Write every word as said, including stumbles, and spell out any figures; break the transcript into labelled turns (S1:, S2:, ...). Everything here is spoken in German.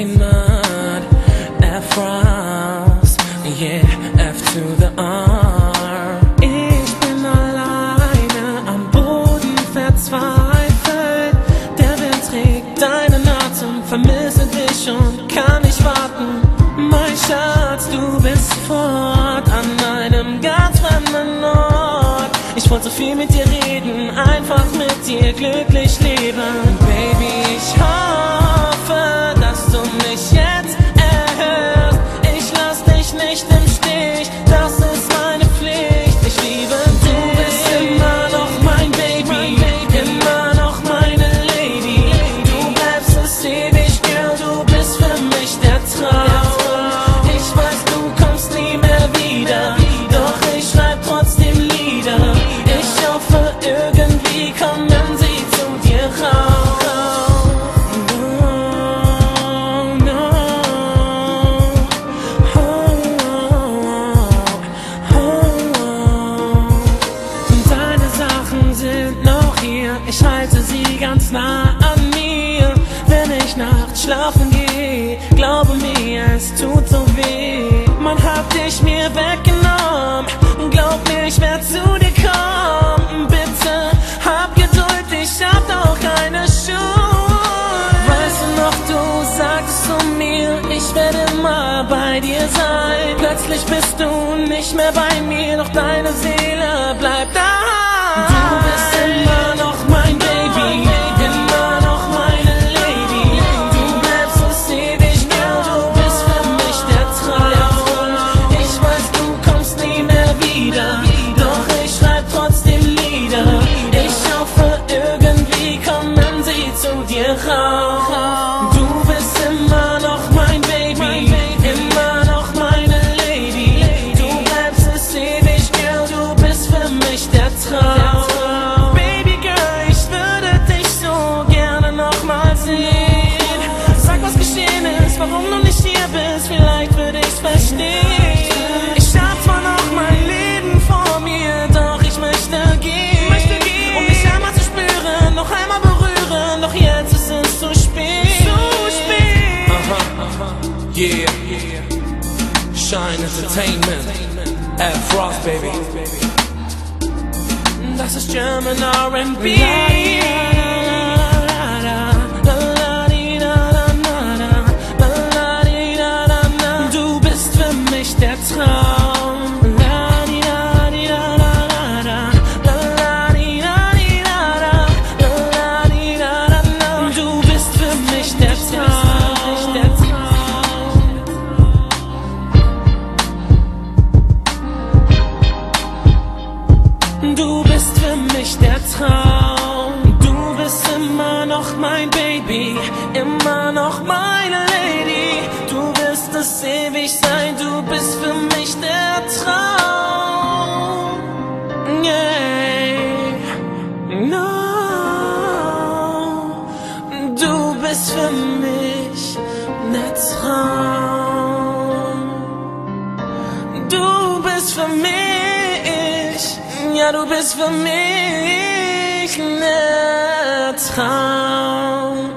S1: niemand. F raus, yeah, F to the R. Ich bin alleine am Boden verzweifelt. Der Wind trägt deinen Atem, vermisse dich und kann nicht warten. Mein Schatz, du bist fort an einem ganz fremden Ort. Ich wollte so viel mit dir reden, einfach mit dir glücklich leben. Baby, ich hoffe, dass du mich jetzt erhörst. Ich lass dich nicht im Stich, das ist meine Pflicht. Ich liebe dich. Du bist immer noch mein Baby, immer noch meine Lady. Du bleibst es ewig, Girl, du bist für mich der Traum. Ich weiß, du kommst nie mehr wieder, doch ich schreib trotzdem Lieder. Ich hoffe, irgendwie kommen sie zu dir raus. No, no. Oh, oh, oh. Deine Sachen sind noch hier, ich halte sie ganz nah an mir. Wenn ich nachts schlafen gehe, glaube mir, es tut so weh. Man hat dich mir weggenommen, glaub mir, ich werd zu dir kommen. Bitte, hab Geduld, ich hab doch keine Schuld. Weißt du noch, du sagst zu mir, ich werde immer bei dir sein. Plötzlich bist du nicht mehr bei mir, doch deine Seele bleibt da. Du bist immer noch mein Baby, immer noch meine Lady. Du bleibst es ewig, Girl, du bist für mich der Traum. Ich weiß, du kommst nie mehr wieder, doch ich schreib trotzdem Lieder. Ich hoffe, irgendwie kommen sie zu dir raus. Du bist immer noch mein Baby, immer noch meine Lady. Du bleibst es ewig, Girl, du bist für mich der Traum. Baby Girl, ich würde dich so gerne noch mal sehen. Sag, was geschehen ist, warum du nicht hier bist, vielleicht würde ich's verstehen. Ich hab zwar noch mein Leben vor mir, doch ich möchte gehen, um dich einmal zu spüren, noch einmal berühren, doch jetzt ist es zu spät. Zu spät. Aha, aha, yeah, Shine Entertainment, F Ross, baby. Das ist German R and B. Du bist für mich der Traum. Du bist für mich der Traum. Du bist für mich der Traum. Du bist immer noch mein Baby, immer noch meine Lady. Du wirst es ewig sein, du bist für mich der Traum. Yeah. No. Du bist für mich der Traum. Du bist für mich, ja, du bist für mich der Traum.